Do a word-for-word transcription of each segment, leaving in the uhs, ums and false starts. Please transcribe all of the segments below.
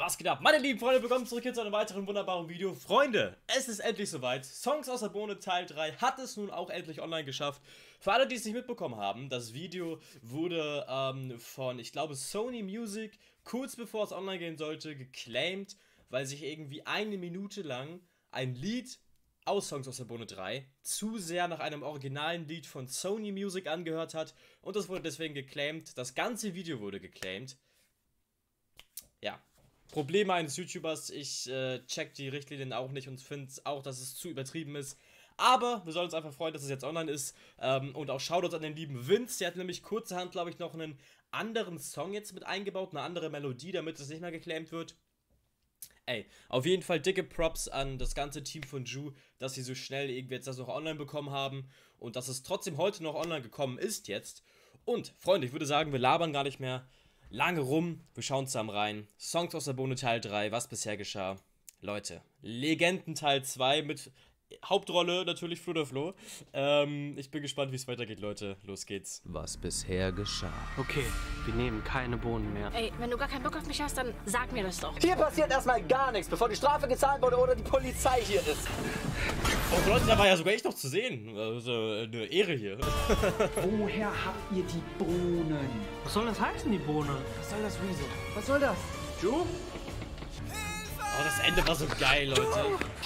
Was geht ab? Meine lieben Freunde, willkommen zurück hier zu einem weiteren wunderbaren Video. Freunde, es ist endlich soweit. Songs aus der Bohne Teil drei hat es nun auch endlich online geschafft. Für alle, die es nicht mitbekommen haben, das Video wurde ähm, von, ich glaube, Sony Music, kurz bevor es online gehen sollte, geclaimed, weil sich irgendwie eine Minute lang ein Lied aus Songs aus der Bohne drei zu sehr nach einem originalen Lied von Sony Music angehört hat. Und das wurde deswegen geclaimed. Das ganze Video wurde geclaimed. Ja. Probleme eines YouTubers, ich äh, check die Richtlinien auch nicht und finde auch, dass es zu übertrieben ist. Aber wir sollen uns einfach freuen, dass es jetzt online ist. Ähm, und auch Shoutouts an den lieben Vince, der hat nämlich kurzerhand, glaube ich, noch einen anderen Song jetzt mit eingebaut, eine andere Melodie, damit es nicht mehr geclaimt wird. Ey, auf jeden Fall dicke Props an das ganze Team von Ju, dass sie so schnell irgendwie jetzt das noch online bekommen haben und dass es trotzdem heute noch online gekommen ist jetzt. Und, Freunde, ich würde sagen, wir labern gar nicht mehr lange rum, wir schauen zusammen rein. Songs aus der Bohne Teil drei, was bisher geschah. Leute, Legenden Teil zwei mit Hauptrolle natürlich Flo der Flo. Ähm, ich bin gespannt, wie es weitergeht, Leute. Los geht's. Was bisher geschah. Okay, wir nehmen keine Bohnen mehr. Ey, wenn du gar keinen Bock auf mich hast, dann sag mir das doch. Hier passiert erstmal gar nichts, bevor die Strafe gezahlt wurde oder die Polizei hier ist. Oh Leute, da war ja sogar ich noch zu sehen. Also eine Ehre hier. Woher habt ihr die Bohnen? Was soll das heißen, die Bohne? Was soll das, Rezo? Was soll das? Ju? Oh, das Ende war so geil, Leute.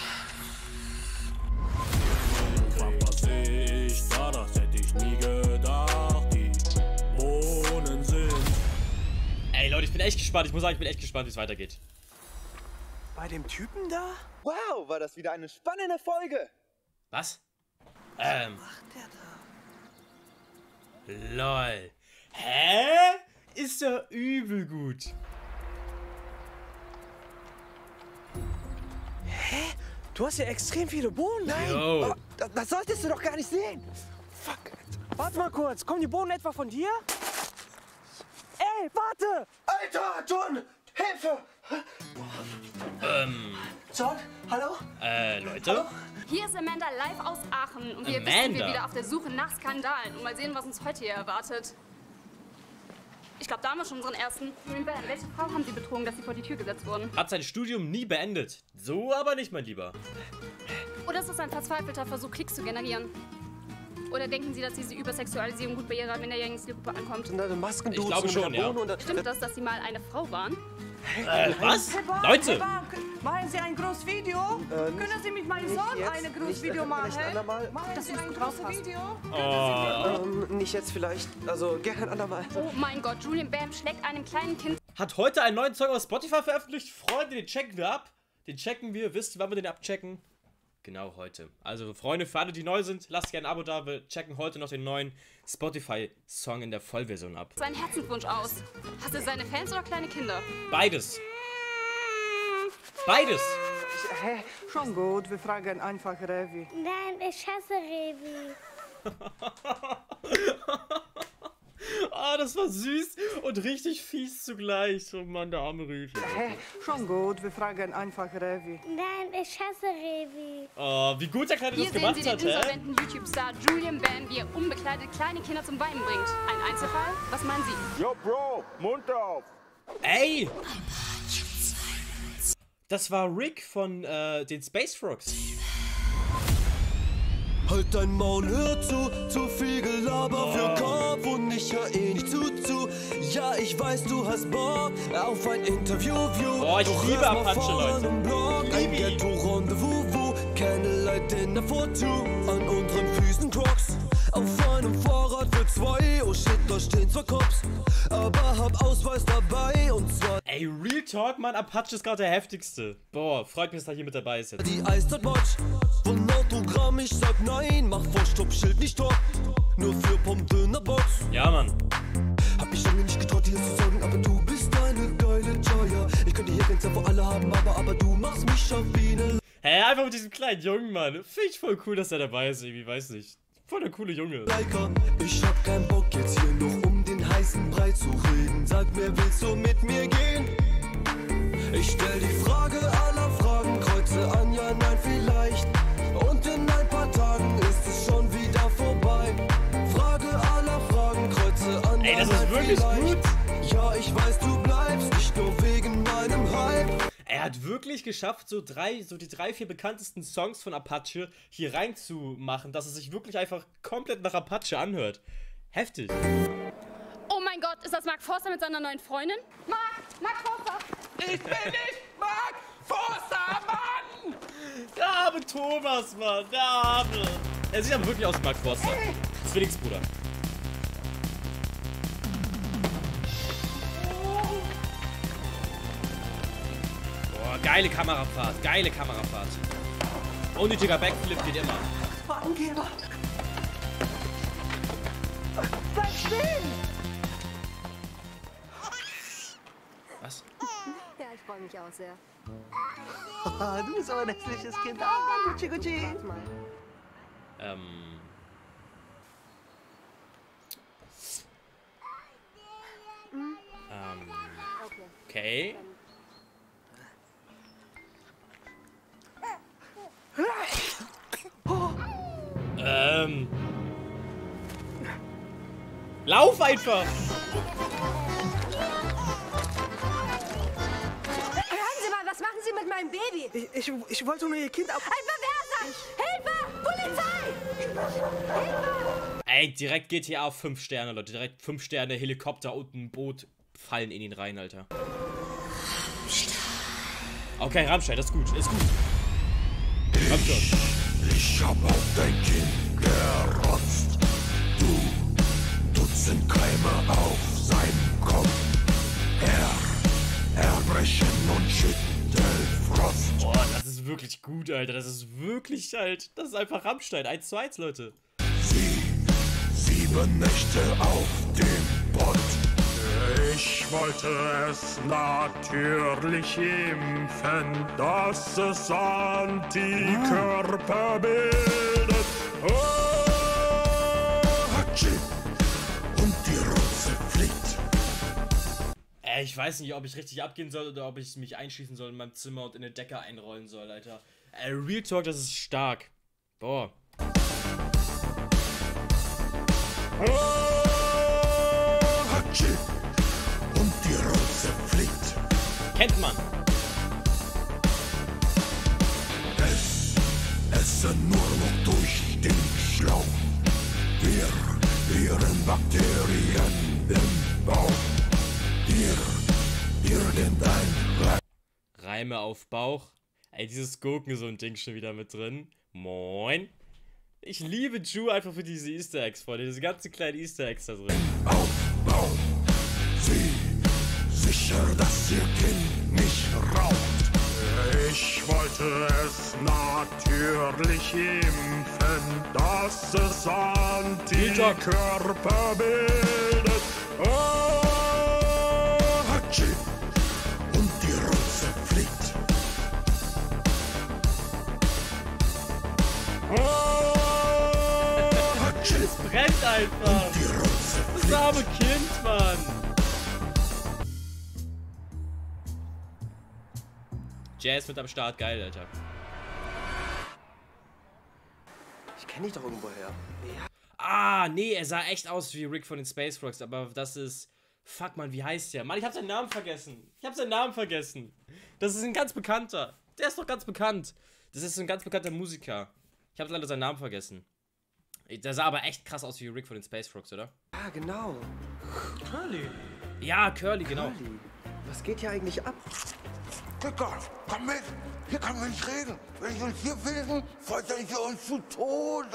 Was ich da, das hätte ich nie gedacht. Die Bohnen sind. Ey Leute, ich bin echt gespannt. Ich muss sagen, ich bin echt gespannt, wie es weitergeht. Bei dem Typen da? Wow, war das wieder eine spannende Folge. Was? Ähm. Was macht der da? Lol. Hä? Ist ja übel gut. Hä? Du hast ja extrem viele Bohnen. Nein. Yo. Oh, das, das solltest du doch gar nicht sehen. Fuck. Warte mal kurz. Kommen die Bohnen etwa von dir? Ey, warte! Alter, John, Hilfe! Ähm. John, hallo? Äh, Leute? Hier ist Amanda live aus Aachen und wir Amanda. wissen, wir wieder auf der Suche nach Skandalen und mal sehen, was uns heute hier erwartet. Ich glaube, da haben wir schon unseren ersten. Welche Frau haben Sie betrogen, dass Sie vor die Tür gesetzt wurden? Hat sein Studium nie beendet. So aber nicht, mein Lieber. Oder ist das ein verzweifelter Versuch, Klicks zu generieren? Oder denken Sie, dass diese Übersexualisierung gut bei Ihrer minderjährigen Zielgruppe ankommt? Sind da eine Maskendude Ich glaube mit der schon, ja. Bohne und da- Stimmt das, dass Sie mal eine Frau waren? Äh, was? Herr Bahn, Leute! Herr Bahn, machen Sie ein großes Video? Äh, nicht- Können Sie mit meinem nicht Sohn jetzt, ein großes nicht, Video äh, machen? vielleicht andermal. Machen Dass Sie du es ein gut großes drauf hast. Video? Oh. Ähm, nicht jetzt vielleicht. Also, gerne ein andermal. Oh mein Gott, Julian Bam schlägt einem kleinen Kind. Hat heute einen neuen Song auf Spotify veröffentlicht. Freunde, den checken wir ab. Den checken wir. Wisst ihr, wann wir den abchecken? Genau heute. Also, Freunde, für alle, die neu sind, lasst gerne ein Abo da. Wir checken heute noch den neuen Spotify-Song in der Vollversion ab. Seinen Herzenswunsch aus. Hast du seine Fans oder kleine Kinder? Beides. Beides. Hä? Schon gut, wir fragen einfach Revi. Nein, ich hasse Revi. Ah, das war süß und richtig fies zugleich. Oh Mann, der arme Revi. Hä? Schon gut, wir fragen einfach Revi. Nein, ich hasse Revi. Oh, wie gut der Kleine Hier das sehen gemacht Sie den hat, hä? insolventen YouTube-Star Julian Bam, wie er unbekleidet kleine Kinder zum Weinen bringt. Ein Einzelfall? Was meinen Sie? Yo, Bro, Mund auf. Ey! Das war Rick von äh, den Space Frogs. Halt dein Maul, hör zu, zu viel Gelaber für Kopf und ich hör eh nicht zu, zu. Ja, ich weiß, du hast Bock auf ein Interview, View. Boah, ich Doch liebe erst mal Apache, vor Leute. einem Blog, ein Liebe ihn. Ghetto-Rendezvous, wo Candlelight Dinner for two. An unseren Füßen Crocs, auf einem Fahrrad für zwei. Oh shit, da stehen zwar Cops, aber hab Ausweis dabei und zwar Ey, Real Talk, Mann, Apache ist gerade der heftigste. Boah, freut mich, dass er hier mit dabei ist jetzt. die Eiszeit Watch. Von Autogramm, ich sag nein, mach vor Stoppschild nicht top. Nur für Pommes-Döner-Box. Ja, Mann. Hab mich lange nicht getraut, dir zu sagen, aber du bist eine geile Joya. Ich könnte hier ganz vor alle haben, aber, aber du machst mich schon wie ne. Hä, einfach mit diesem kleinen Jungen, Mann. Finde ich voll cool, dass er dabei ist, irgendwie, weiß nicht. Voll der coole Junge. Leica. Ich hab keinen Bock jetzt hier noch um den heißen Brei zu reden. Sag mir, willst du mit mir gehen? Ich stell die Frage aller Fragen, kreuze an, ja, nein, vielleicht. Und in ein paar Tagen ist es schon wieder vorbei. Frage aller Fragen, kreuze an, Ey, ja, das nein, ist wirklich vielleicht. gut. Ja, ich weiß, du bleibst nicht nur wegen meinem Hype. Er hat wirklich geschafft, so drei, so die drei, vier bekanntesten Songs von Apache hier reinzumachen, dass es sich wirklich einfach komplett nach Apache anhört. Heftig. Oh mein Gott, ist das Mark Forster mit seiner neuen Freundin? Mark! Mark Forster! Ich bin nicht Mark Forster, Mann! Der arme Thomas, Mann, der arme. Er sieht aber wirklich aus wie Mark Forster. Zwillingsbruder. Boah, geile Kamerafahrt, geile Kamerafahrt. Unnötiger Backflip geht immer. Angeber! Bleib stehen! Was? Ja, ich freue mich auch sehr. Oh, du bist aber ein hässliches Kind. Ah, Gucci, Gucci. Ähm. Ähm. Okay. Ähm. Lauf einfach! Hören Sie mal, was machen Sie mit meinem Baby? Ich, ich, ich wollte nur ihr Kind ab... Ein Perverser! Hilfe! Polizei! Hilfe! Ey, direkt G T A auf fünf Sterne, Leute. Direkt fünf Sterne, Helikopter und ein Boot fallen in ihn rein, Alter. Okay, Rammstein, das ist gut, ist gut. Ich, ich hab auf dein Kind gerotzt. Du, Dutzend Keime auf seinem Kopf. Er, Erbrechen und Schüttelfrost. Boah, das ist wirklich gut, Alter. Das ist wirklich halt. Das ist einfach Rammstein. eins zu eins, Leute. Sie, sieben Nächte auf dem Pott. Ich wollte es natürlich impfen, dass es Antikörper bildet. Oh! Hatschi und die Rotze fliegt. Äh, ich weiß nicht, ob ich richtig abgehen soll oder ob ich mich einschließen soll in meinem Zimmer und in eine Decke einrollen soll, Alter. Äh, Real Talk, das ist stark. Boah. Oh! Hatschi und die Rotze fliegt. Kennt man. Es essen nur noch durch den Schlauch. Wir, ihren Bakterien im Bauch. Hier, irgendein Reim. Reime auf Bauch. Ey, dieses Gurken so ein Ding schon wieder mit drin. Moin. Ich liebe Ju einfach für diese Easter Eggs, Freunde. Diese ganzen kleinen Easter Eggs da drin. Auf Bauch. Sie sicher, dass ihr Kind nicht raucht. Ich wollte es natürlich impfen, dass es Antikörper bildet. Oh! Hatschi und die Rotze fliegt. Oh! Hatschi Es brennt einfach. und die Rotze Das fliegt. arme Kind, Mann. Jazz mit am Start, geil, Alter. Ich kenne dich doch irgendwoher. Ja. Ah, nee, er sah echt aus wie Rick von den Space Frogs, aber das ist... Fuck, Mann, wie heißt der? Mann, ich hab seinen Namen vergessen. Ich hab seinen Namen vergessen. Das ist ein ganz bekannter. Der ist doch ganz bekannt. Das ist ein ganz bekannter Musiker. Ich hab leider seinen Namen vergessen. Der sah aber echt krass aus wie Rick von den Space Frogs, oder? Ah, genau. Curly. Ja, Curly, genau. Curly. Was geht hier eigentlich ab? Dicker, komm mit! Hier kann man nicht reden. Wenn ich uns hier finden, foltern sie uns zu Tode.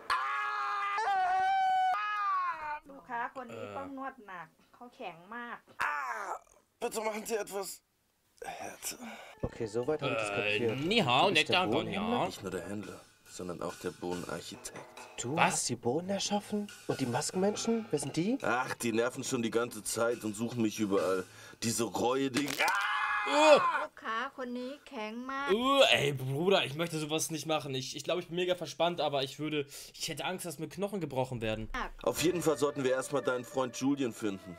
ลูกค้าคนนี้ต้องนวดหนักเขาแข็งมาก Bitte machen Sie etwas Härte. Okay, soweit habe ich das Äh, kapiert. ni hao, Du bist nicht der da, Bodenhändler? ja. Nicht nur der Händler, sondern auch der Bohnenarchitekt. Du Was? hast die Bohnen erschaffen? Und die Maskenmenschen? Wer sind die? Ach, die nerven schon die ganze Zeit und suchen mich überall. Diese Reue, die... ลูกค้าคนนี้แข็งมาก Uh, ey, Bruder, ich möchte sowas nicht machen. Ich, ich glaube, ich bin mega verspannt, aber ich würde... Ich hätte Angst, dass mir Knochen gebrochen werden. Auf jeden Fall sollten wir erstmal deinen Freund Julian finden.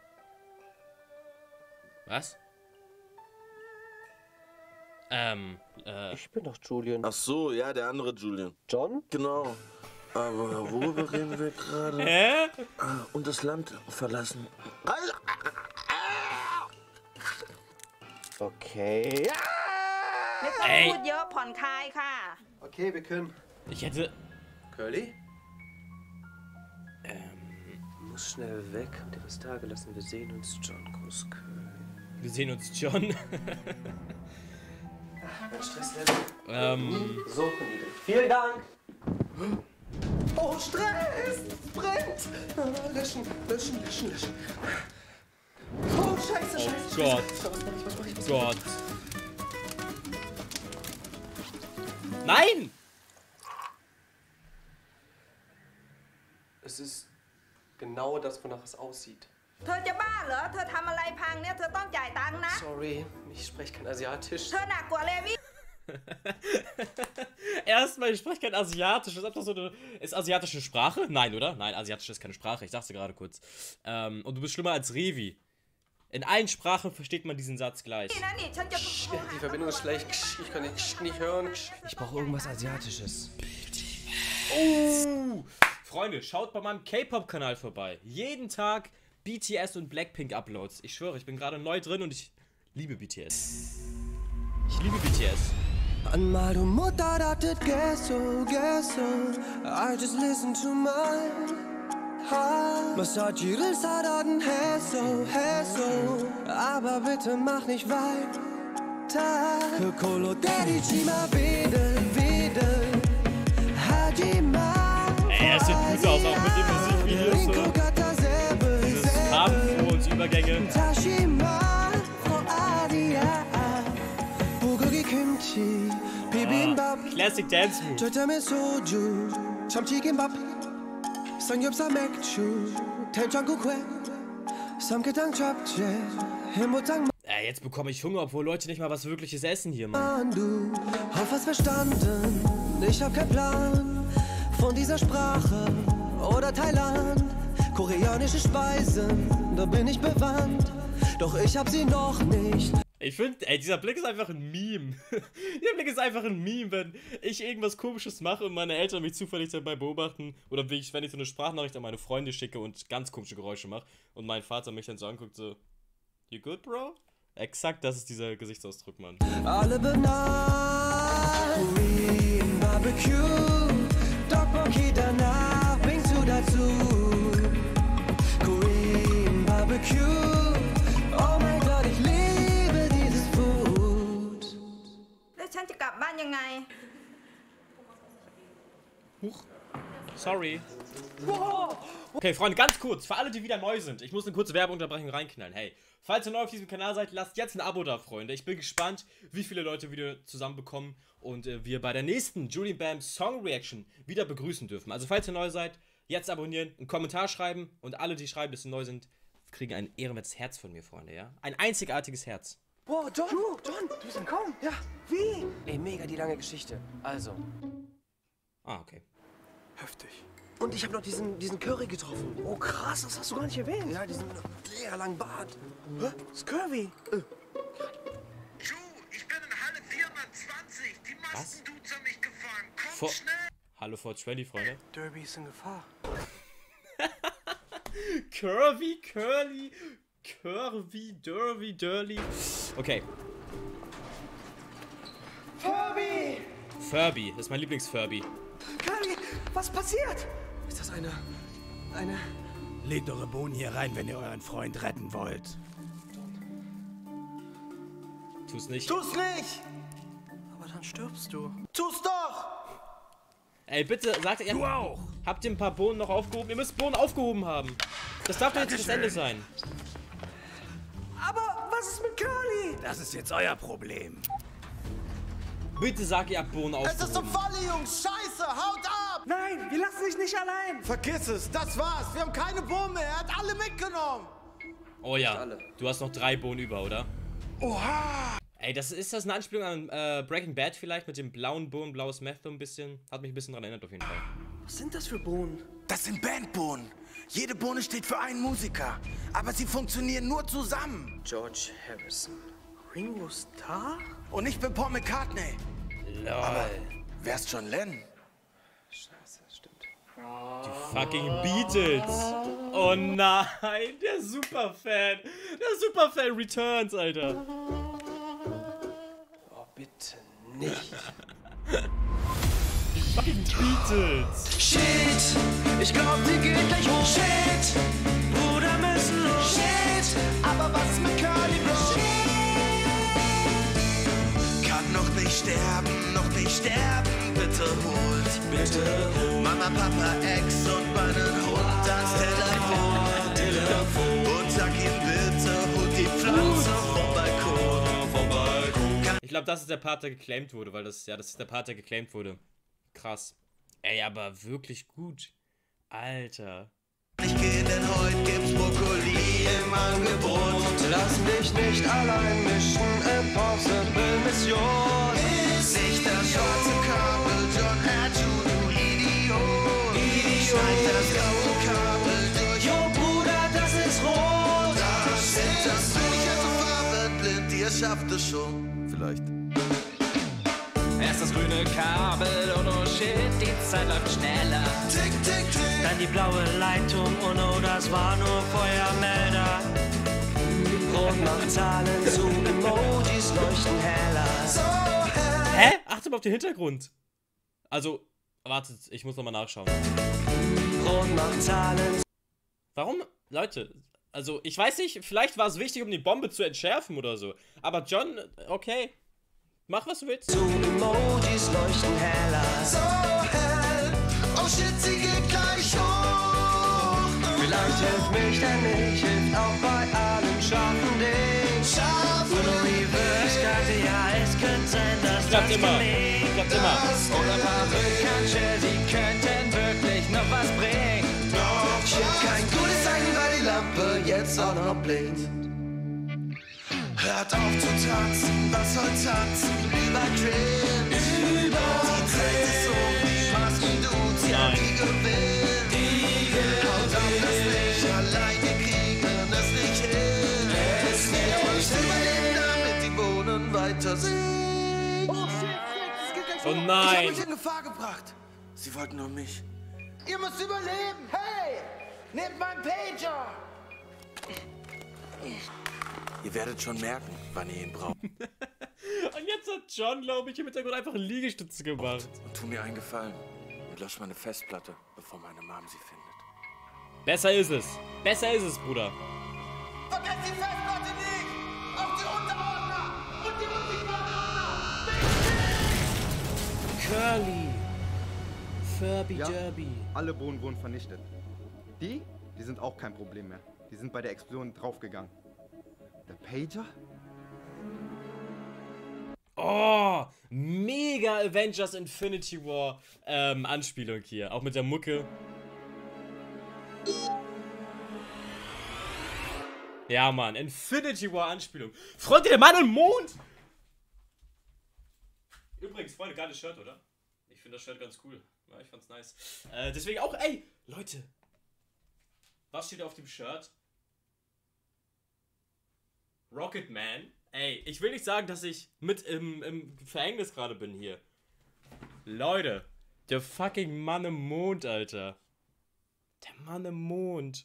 Was? Ähm, äh... Ich bin doch Julian. Ach so, ja, der andere Julian. John? Genau. Aber worüber reden wir gerade? Hä? Ah, und das Land verlassen. Okay. Ja! ไม่ต้อง Ey. พูดเยอะผ่อนคลายค่ะ Okay, wir können. Ich hätte... Curly? Ähm, muss schnell weg. Habt ihr was da gelassen? Wir sehen uns, John. Groß Curly. Wir sehen uns, John. Mein Stresslevel. ähm... So niedrig. Vielen Dank. Oh, Stress! Es brennt! Löschen, löschen, löschen, löschen. Oh, scheiße, Oh scheiße, Gott. scheiße. Was mach ich, was mach ich, was mach ich? Gott. Nein! Es ist genau das, wonach es aussieht. เธอจะบ้าเหรอ เธอทำอะไรพังเนี่ย เธอต้องจ่ายตังค์นะ Sorry, ich spreche kein Asiatisch. เธอหนักกว่าเลวี่ Erstmal, ich spreche kein Asiatisch. Das ist einfach so eine. Ist asiatische eine Sprache? Nein, oder? Nein, Asiatisch ist keine Sprache. Ich sag's dir gerade kurz. Ähm, und du bist schlimmer als Revi. In allen Sprachen versteht man diesen Satz gleich. Die Verbindung ist schlecht. Ich kann nicht, nicht hören. Ich brauche irgendwas Asiatisches. Oh! Freunde, schaut bei meinem K-Pop-Kanal vorbei. Jeden Tag B T S und Blackpink-Uploads. Ich schwöre, ich bin gerade neu drin und ich liebe B T S. Ich liebe B T S. Einmal du Mutter datet gesso, gesso I just listen to my heart Massagiere sadaden heso, heso Aber bitte mach nicht weiter Kolo Daddy Chima Wedel, Wedel Hajima Ey, es sieht gut aus, auch mit den Musikvideos so. Dieses Farbenfroh und Übergänge. Tashima Adia Bulgogi Kimchi Bibimbap Classic Dance Move. Chotame Soju Chamchi Kimbap Sangyopsa Mekchu Tenchang Kukwe Samketang Chapche Himbotang Ey, jetzt bekomme ich Hunger, obwohl Leute nicht mal was Wirkliches essen hier, Mann. Du hast was verstanden Ich hab keinen Plan Von dieser Sprache Oder Thailand Koreanische Speisen Da bin ich bewandt Doch ich hab sie noch nicht Ich finde, ey, dieser Blick ist einfach ein Meme. Dieser Blick ist einfach ein Meme, wenn ich irgendwas Komisches mache und meine Eltern mich zufällig dabei beobachten. Oder wenn ich, wenn ich so eine Sprachnachricht an meine Freunde schicke und ganz komische Geräusche mache und mein Vater mich dann so anguckt, so, you good, bro? Exakt, das ist dieser Gesichtsausdruck, Mann. Alle benannt Korean Barbecue Tteokbokki danach bringst du dazu Korean Barbecue Oh mein Gott, ich liebe dieses Food แล้วฉันจะกลับบ้านยังไง Huch. Sorry. Okay, Freunde, ganz kurz, für alle, die wieder neu sind, ich muss eine kurze Werbeunterbrechung reinknallen. Hey, falls ihr neu auf diesem Kanal seid, lasst jetzt ein Abo da, Freunde. Ich bin gespannt, wie viele Leute wieder zusammenbekommen und äh, wir bei der nächsten Julian Bam Song Reaction wieder begrüßen dürfen. Also, falls ihr neu seid, jetzt abonnieren, einen Kommentar schreiben und alle, die schreiben, dass sie neu sind, kriegen ein ehrenwertes Herz von mir, Freunde, ja? Ein einzigartiges Herz. Boah, John, John, du bist entkommen. Ja, wie? Ey, mega die lange Geschichte. Also. Ah, okay. Heftig. Und ich habe noch diesen, diesen Curry getroffen. Oh krass, das hast du gar nicht erwähnt. Ja, diesen mega langen Bart. Hä? Das ist Curvy. Ju, ich bin in Halle vierhundertzwanzig. Die Maskendudes haben mich gefahren. Komm For schnell. Hallo vier zwanzig, Freunde. Derby ist in Gefahr. Curvy, Curly, Curvy, Derby, Dirly. Okay. Furby! Furby, das ist mein Lieblings-Furby. Curly, was passiert? Ist das eine... eine... Legt eure Bohnen hier rein, wenn ihr euren Freund retten wollt. Tu's nicht. Tu's nicht! Aber dann stirbst du. Tu's doch! Ey, bitte, sagt ihr... Du auch! Habt ihr ein paar Bohnen noch aufgehoben? Ihr müsst Bohnen aufgehoben haben. Das darf doch jetzt nicht das Ende sein. Aber was ist mit Curly? Das ist jetzt euer Problem. Bitte sag, ihr habt Bohnen aufgehoben. Es ist zum Falle, Jungs! Scheiße! Haut ab! Nein, wir lassen dich nicht allein! Vergiss es! Das war's! Wir haben keine Bohnen mehr! Er hat alle mitgenommen! Oh ja, du hast noch drei Bohnen über, oder? Oha! Ey, das, ist das eine Anspielung an äh, Breaking Bad vielleicht mit dem blauen Bohnen, blaues Meth so ein bisschen? Hat mich ein bisschen daran erinnert auf jeden Fall. Was sind das für Bohnen? Das sind Bandbohnen. Jede Bohne steht für einen Musiker. Aber sie funktionieren nur zusammen. George Harrison. Ringo Starr? Und ich bin Paul McCartney. Lol. Aber wer ist John Lennon? Scheiße, stimmt. Die fucking Beatles. Oh nein, der Superfan. Der Superfan Returns, Alter. nicht. Fucking Beatles. Shit, ich glaub, die geht gleich hoch. Shit, Bruder, müssen los. Shit, aber was mit Curly Bro? Kann noch nicht sterben, noch nicht sterben, bitte holt, bitte holt Mama, Papa, Ex und meinen Hund ans Telefon, Telefon. Und sag ihm bitte, holt die Pflanze vom Balkon, vom Balkon. Ich glaube, das ist der Part, der geclaimed wurde, weil das, ja, das ist der Part, der geclaimed wurde. Krass. Ey, aber wirklich gut. Alter. Ich geh, denn heute gibt's Brokkoli im Angebot. Lass mich nicht allein mischen, Impossible Mission. Ist nicht das schwarze Kabel, John Hatchu, du Idiot. Idiot. Schneid das graue Kabel durch. Jo, Bruder, das ist rot. Das sind das bin ich also farbenblind, ihr schafft es schon. Vielleicht. Erst das grüne Kabel und oh shit, die Zeit läuft schneller. Tick, tick, tick. Dann die blaue Leitung und oh, das war nur Feuermelder. Rot macht Zahlen zu, Emojis leuchten heller. So hell. Hä? Achte mal auf den Hintergrund. Also, wartet, ich muss nochmal nachschauen. Rot macht Zahlen. Warum? Leute, also, ich weiß nicht, vielleicht war es wichtig, um die Bombe zu entschärfen oder so. Aber John, okay. Mach, was du willst. Zu Emojis leuchten heller. So hell. Oh shit, sie geht gleich hoch. Vielleicht hilft mich, denn ich hilft auch bei allen scharfen Dingen. Scharfen Oder Reverse Karte, ja, es könnte sein, dass Klappt das immer. gelingt. Klappt immer. Oder Perückenschell, sie könnten wirklich noch was bringen. Doch Shit, kein gutes Zeichen, weil die Lampe jetzt auch noch blinkt. hört auf zu tanzen, was soll tanzen? Über Cringe. Über die Zeit ist um, die Masken-Dudes, ja, die gewinnen. Die Haut auf das nicht, allein wir kriegen es nicht hin. Es wir uns überleben, damit die Bohnen weiter singen. Oh shit, shit, es geht gleich Oh hoch. Ich hab nein. euch in Gefahr gebracht. Sie wollten nur mich. Ihr müsst überleben. Hey, nehmt meinen Pager. Ihr werdet schon merken, wann ihr ihn braucht. Und jetzt hat John, glaube ich, im Hintergrund einfach einen Liegestütze gemacht. Und tu mir einen Gefallen und lösch meine Festplatte, bevor meine Mom sie findet. Besser ist es. Besser ist es, Bruder. Vergesst die Festplatte nicht. Auch die Unterordner und die Musikordner. Curly. Furby Ja, Derby. alle Bohnen wurden vernichtet. Die, die sind auch kein Problem mehr. Die sind bei der Explosion draufgegangen. Der Pager? Oh, mega Avengers Infinity War ähm, Anspielung hier. Auch mit der Mucke. Ja, Mann, Infinity War Anspielung. Freunde, der Mann im Mond! Übrigens, Freunde, geiles Shirt, oder? Ich finde das Shirt ganz cool. Ja, ich fand's nice. Äh, deswegen auch, ey, Leute. Was steht auf dem Shirt? Rocket Man. Ey, ich will nicht sagen, dass ich mit im, im Verhängnis gerade bin hier. Leute, der fucking Mann im Mond, Alter. Der Mann im Mond.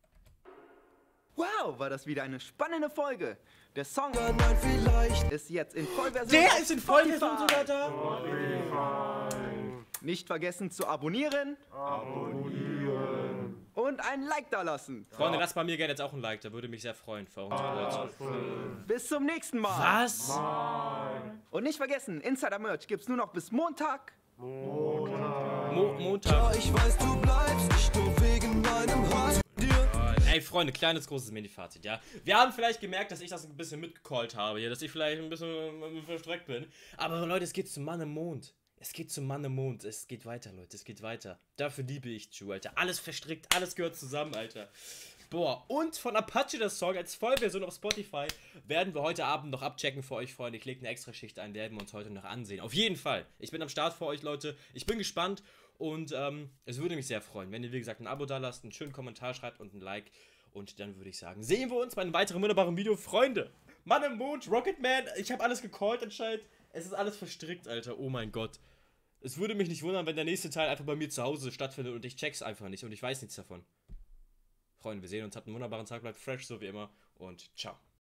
Wow, war das wieder eine spannende Folge. Der Song Nein, vielleicht ist jetzt in Vollversion. Der ist in Vollversion Spotify. sogar da. Nicht vergessen zu abonnieren. Abonnieren. Und ein Like da lassen. Freunde, lasst bei mir gerne jetzt auch ein Like, da würde mich sehr freuen für eure Support. Bis zum nächsten Mal. Was? Und nicht vergessen, Insider-Merch gibt's nur noch bis Montag. Mo Montag. Ja, ich weiß, du bleibst nicht nur wegen meinem Hass. Ey, Freunde, kleines, großes Mini-Fazit, ja. Wir haben vielleicht gemerkt, dass ich das ein bisschen mitgecallt habe hier, dass ich vielleicht ein bisschen äh, verstreckt bin. Aber Leute, es geht zum Mann im Mond. Es geht zum Mann im Mond. Es geht weiter, Leute. Es geht weiter. Dafür liebe ich Ju, Alter. Alles verstrickt, alles gehört zusammen, Alter. Boah, und von Apache das Song als Vollversion auf Spotify werden wir heute Abend noch abchecken für euch, Freunde. Ich lege eine extra Schicht ein, werden wir uns heute noch ansehen. Auf jeden Fall. Ich bin am Start für euch, Leute. Ich bin gespannt und ähm, es würde mich sehr freuen, wenn ihr, wie gesagt, ein Abo da lasst, einen schönen Kommentar schreibt und ein Like. Und dann würde ich sagen, sehen wir uns bei einem weiteren wunderbaren Video. Freunde, Mann im Mond, Rocketman, ich habe alles gecallt anscheinend. Es ist alles verstrickt, Alter. Oh mein Gott. Es würde mich nicht wundern, wenn der nächste Teil einfach bei mir zu Hause stattfindet und ich check's einfach nicht und ich weiß nichts davon. Freunde, wir sehen uns, habt einen wunderbaren Tag, bleibt fresh, so wie immer und ciao.